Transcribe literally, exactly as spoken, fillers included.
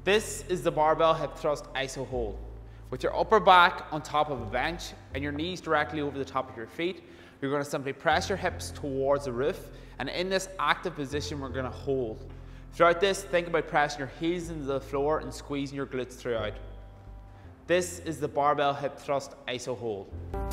This is the barbell hip thrust iso hold. With your upper back on top of a bench and your knees directly over the top of your feet, you're going to simply press your hips towards the roof, and in this active position we're going to hold. Throughout this, think about pressing your heels into the floor and squeezing your glutes throughout. This is the barbell hip thrust iso hold.